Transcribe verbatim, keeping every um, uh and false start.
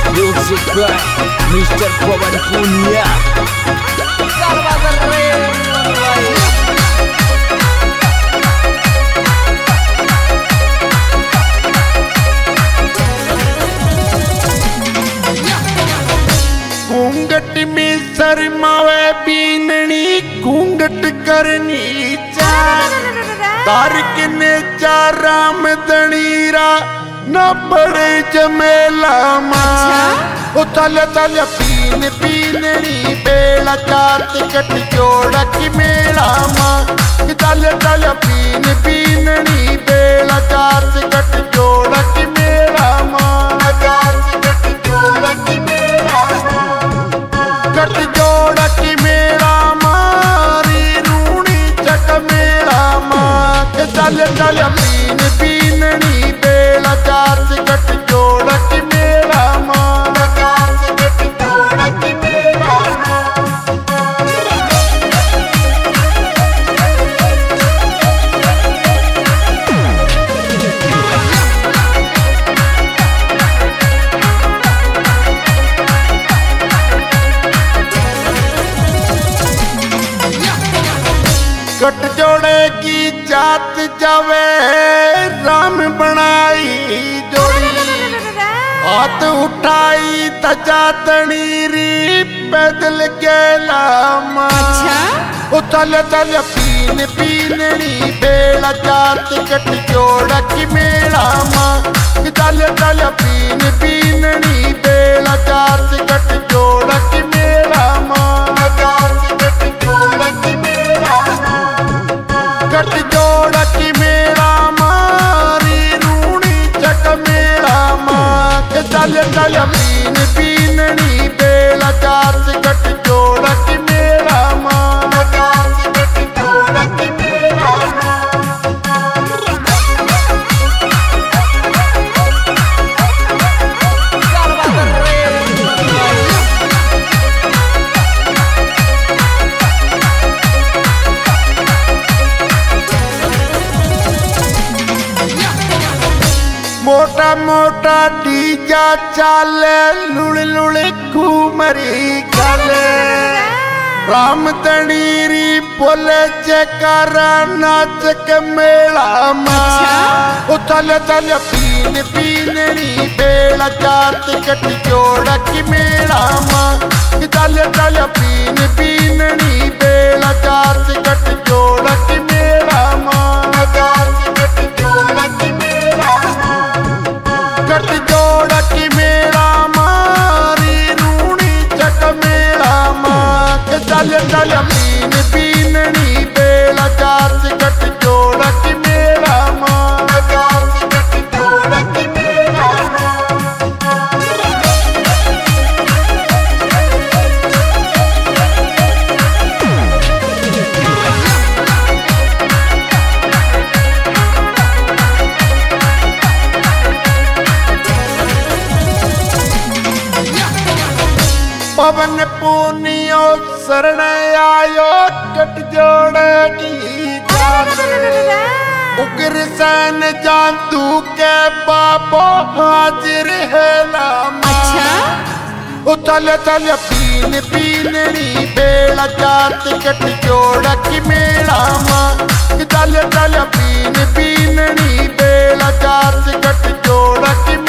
Music by mister Pawan Punya. घूंघट में शर्मावे बीननी घूंघट करनी चार तार किने चाराम दणीरा न बड़े जमेला मां ओ तल तल पीन पीननी बेला चात कट जोड़ा की मेला मां तल तल पीन पीननी बेला चात कट जोड़ा की मेला मां चात कट जोड़ा की मेला कट जोड़ा की मेला मारी रूणी चक मेला मां तल तल पीन पीननी बेला चात कट जोड़ा की मेला मां चात कट जोड़ा की मेला कट जोड़े की जात जावे राम बनाई जोड़ी हाथ उठाई तजा तणीरी पैदल गेला मां उतल तल पीन पीननी बेला जात कट जोड़ा की मेला मां तल तल पीन पीननी बेला जात कट जोड़ा की मेला मां जात कट जोड़ा की मेला कट जोड़ा की मेला मारी रूणी चक मेला मां तल तल पीन पीननी बेला जात कट जोड़ा की मेला मां जात कट जोड़ा की मेला मोटा मोटा डीजा चाले लुड़ लुड़ घूमरी गले राम तणीरी बोले जयकारा नाच के मेला मां उतल तल पीन पीननी बेला जात कट जोड़ा की मेला मां तल तल पीन पीननी बेला जात कट जोड़ा की मेला मां जात कट जोड़ा की मेला कट जोड़ा की मेला मारी रूणी चक मेला मां चल चल पीन पीननी बेला जात कट जोड़ा की मेला मां जात कट जोड़ा की मेला पवन पूनियो शरण आयो कट जोड़े की उग्र सैन जादू के बाबो हाजिर है लामा उतल तल पीन पीननी बेला जात कट जोड़ा की मेला मां तल तल पीन पीननी बेला जात कट जोड़ा की